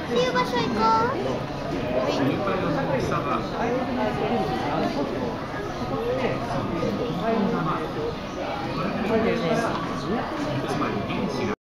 いう場所行こう。 はい。